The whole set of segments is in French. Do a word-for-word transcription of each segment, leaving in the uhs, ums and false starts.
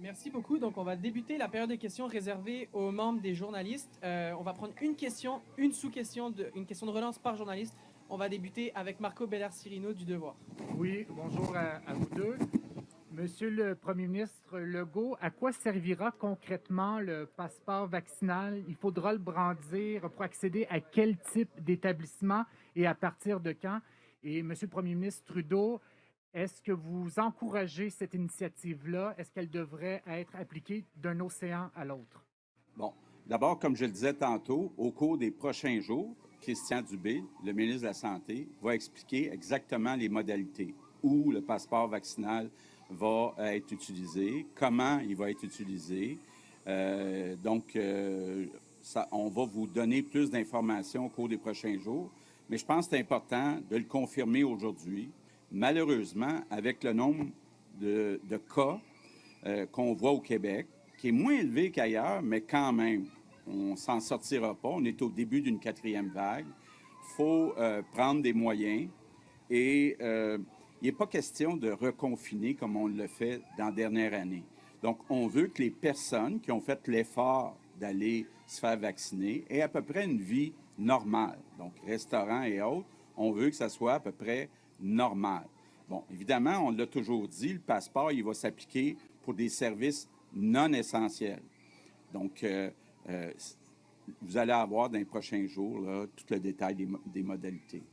Merci beaucoup. Donc, on va débuter la période de questions réservée aux membres des journalistes. Euh, on va prendre une question, une sous-question, de, une question de relance par journaliste. On va débuter avec Marco Beller-Cirino du Devoir. Oui, bonjour à, à vous deux. Monsieur le Premier ministre Legault, à quoi servira concrètement le passeport vaccinal? Il faudra le brandir pour accéder à quel type d'établissement et à partir de quand? Et Monsieur le Premier ministre Trudeau, est-ce que vous encouragez cette initiative-là? Est-ce qu'elle devrait être appliquée d'un océan à l'autre? Bon, d'abord, comme je le disais tantôt, au cours des prochains jours, Christian Dubé, le ministre de la Santé, va expliquer exactement les modalités où le passeport vaccinal va être utilisé, comment il va être utilisé. Euh, donc, euh, ça, on va vous donner plus d'informations au cours des prochains jours, mais je pense que c'est important de le confirmer aujourd'hui. Malheureusement, avec le nombre de, de cas euh, qu'on voit au Québec, qui est moins élevé qu'ailleurs, mais quand même, on ne s'en sortira pas. On est au début d'une quatrième vague. Il faut euh, prendre des moyens et euh, il n'est pas question de reconfiner comme on le fait dans la dernière année. Donc, on veut que les personnes qui ont fait l'effort d'aller se faire vacciner aient à peu près une vie normale. Donc, restaurants et autres, on veut que ça soit à peu près normal. Bon, évidemment, on l'a toujours dit, le passeport, il va s'appliquer pour des services non essentiels. Donc, euh, euh, vous allez avoir dans les prochains jours là, tout le détail des, des modalités.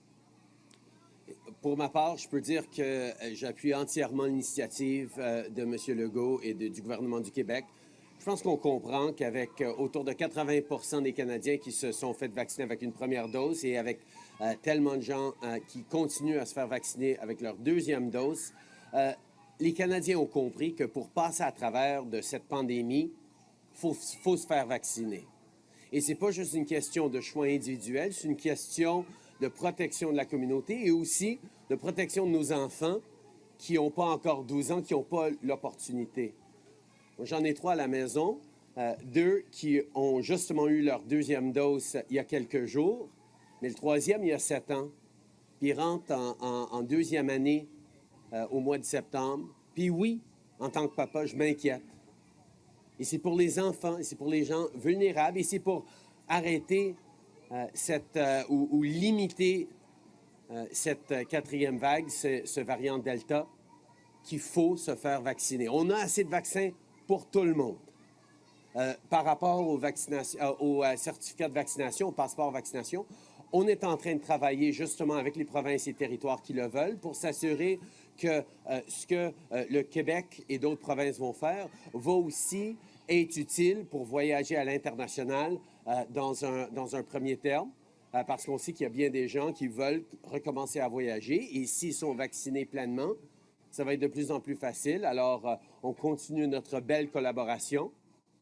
Pour ma part, je peux dire que j'appuie entièrement l'initiative de M. Legault et de, du gouvernement du Québec. Je pense qu'on comprend qu'avec autour de quatre-vingts pour cent des Canadiens qui se sont fait vacciner avec une première dose et avec euh, tellement de gens euh, qui continuent à se faire vacciner avec leur deuxième dose, euh, les Canadiens ont compris que pour passer à travers de cette pandémie, il faut, faut se faire vacciner. Et ce n'est pas juste une question de choix individuel, c'est une question de protection de la communauté et aussi de protection de nos enfants qui n'ont pas encore douze ans, qui n'ont pas l'opportunité. J'en ai trois à la maison, euh, deux qui ont justement eu leur deuxième dose il y a quelques jours, mais le troisième il y a sept ans. Puis il rentre en, en, en deuxième année euh, au mois de septembre. Puis oui, en tant que papa, je m'inquiète. Et c'est pour les enfants, et c'est pour les gens vulnérables, et c'est pour arrêter euh, cette, euh, ou, ou limiter euh, cette quatrième vague, ce, ce variant Delta, qu'il faut se faire vacciner. On a assez de vaccins pour tout le monde. Euh, par rapport aux vaccination, euh, au euh, certificat de vaccination, au passeport vaccination, on est en train de travailler justement avec les provinces et territoires qui le veulent pour s'assurer que euh, ce que euh, le Québec et d'autres provinces vont faire va aussi être utile pour voyager à l'international euh, dans, un, dans un premier terme, euh, parce qu'on sait qu'il y a bien des gens qui veulent recommencer à voyager et s'ils sont vaccinés pleinement, ça va être de plus en plus facile. Alors, euh, on continue notre belle collaboration.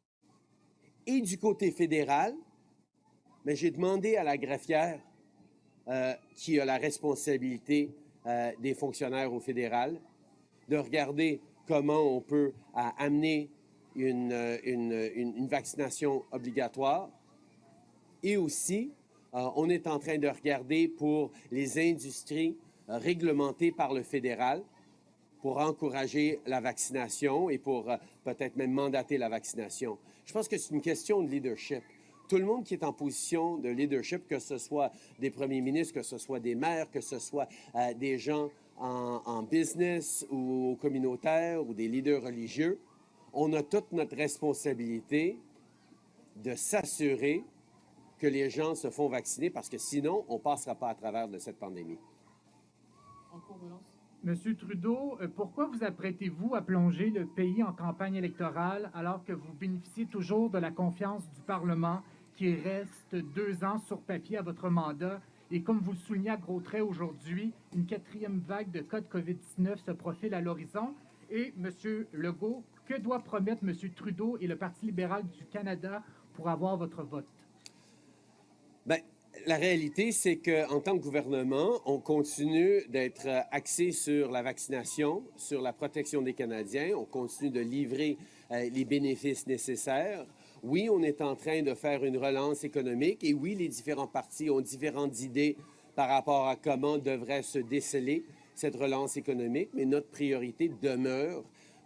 Et du côté fédéral, mais j'ai demandé à la greffière euh, qui a la responsabilité euh, des fonctionnaires au fédéral de regarder comment on peut euh, amener une, une, une, une vaccination obligatoire. Et aussi, euh, on est en train de regarder pour les industries euh, réglementées par le fédéral pour encourager la vaccination et pour euh, peut-être même mandater la vaccination. Je pense que c'est une question de leadership. Tout le monde qui est en position de leadership, que ce soit des premiers ministres, que ce soit des maires, que ce soit euh, des gens en, en business ou communautaire ou des leaders religieux, on a toute notre responsabilité de s'assurer que les gens se font vacciner parce que sinon, on ne passera pas à travers de cette pandémie. En cours de lance. Monsieur Trudeau, pourquoi vous apprêtez-vous à plonger le pays en campagne électorale alors que vous bénéficiez toujours de la confiance du Parlement qui reste deux ans sur papier à votre mandat? Et comme vous le soulignez à gros traits aujourd'hui, une quatrième vague de cas de COVID dix-neuf se profile à l'horizon. Et Monsieur Legault, que doit promettre Monsieur Trudeau et le Parti libéral du Canada pour avoir votre vote? Bien, la réalité, c'est qu'en tant que gouvernement, on continue d'être axé sur la vaccination, sur la protection des Canadiens. On continue de livrer euh, les bénéfices nécessaires. Oui, on est en train de faire une relance économique et oui, les différents partis ont différentes idées par rapport à comment devrait se déceler cette relance économique, mais notre priorité demeure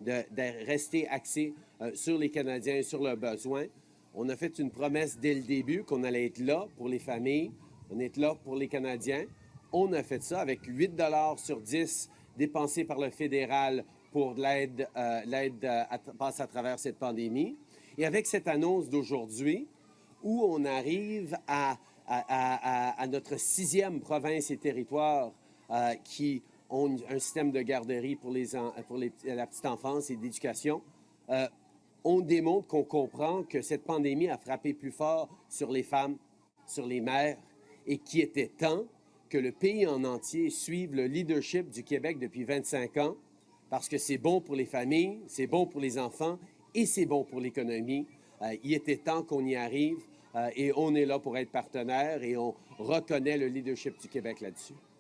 de, de rester axé euh, sur les Canadiens et sur leurs besoins. On a fait une promesse dès le début qu'on allait être là pour les familles, on est là pour les Canadiens. On a fait ça avec huit dollars sur dix dépensés par le fédéral pour l'aide euh, l'aide à passer à travers cette pandémie. Et avec cette annonce d'aujourd'hui, où on arrive à, à, à, à notre sixième province et territoire euh, qui ont un système de garderie pour, les, pour les, la petite enfance et d'éducation, euh, on démontre qu'on comprend que cette pandémie a frappé plus fort sur les femmes, sur les mères, et qu'il était temps que le pays en entier suive le leadership du Québec depuis vingt-cinq ans, parce que c'est bon pour les familles, c'est bon pour les enfants et c'est bon pour l'économie. Euh, il était temps qu'on y arrive euh, et on est là pour être partenaire et on reconnaît le leadership du Québec là-dessus.